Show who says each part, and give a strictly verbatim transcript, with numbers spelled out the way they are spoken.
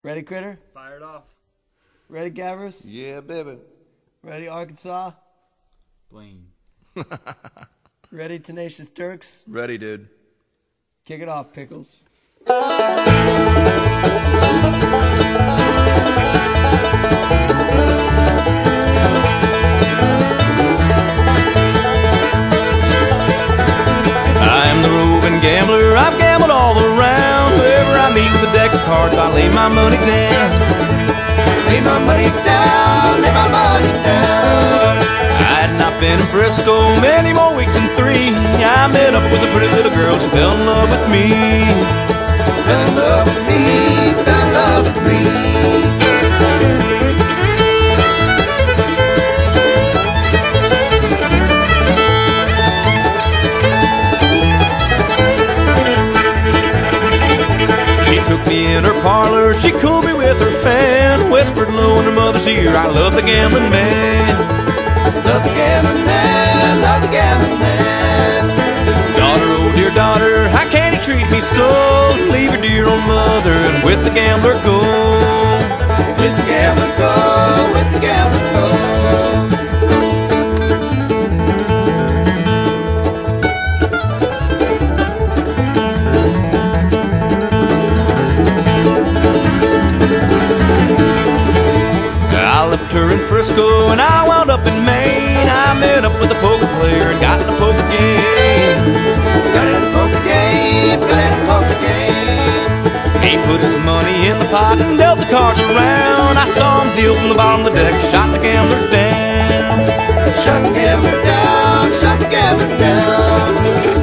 Speaker 1: Ready, Critter?
Speaker 2: Fired off.
Speaker 1: Ready, Gavers?
Speaker 3: Yeah, baby.
Speaker 1: Ready, Arkansas?
Speaker 2: Blaine.
Speaker 1: Ready, Tenacious Turks?
Speaker 3: Ready, dude.
Speaker 1: Kick it off, Pickles.
Speaker 2: I am the roving gambler, I've gambled all around. Wherever I meet with a deck of cards, I lay my money down.
Speaker 3: Lay my money down, lay my money down.
Speaker 2: I had not been in Frisco many more weeks than three. I met up with a pretty little girl, she fell in love with me.
Speaker 3: Fell in love with me, fell in love with me.
Speaker 2: In her parlor, she cooled me with her fan, whispered low in her mother's ear, I love the gambling man.
Speaker 3: Love the gambling man, love the gambling man.
Speaker 2: Daughter, oh dear daughter, how can he treat me so? Leave her dear old mother and with the gambler go.
Speaker 3: With the gambler go, with the gambler go.
Speaker 2: I left her in Frisco and I wound up in Maine. I met up with a poker player and got in a poker game.
Speaker 3: Got in a poker game, got in a poker game.
Speaker 2: He put his money in the pot and dealt the cards around. I saw him deal from the bottom of the deck, shot the gambler down.
Speaker 3: Shot the gambler down, shot the gambler down.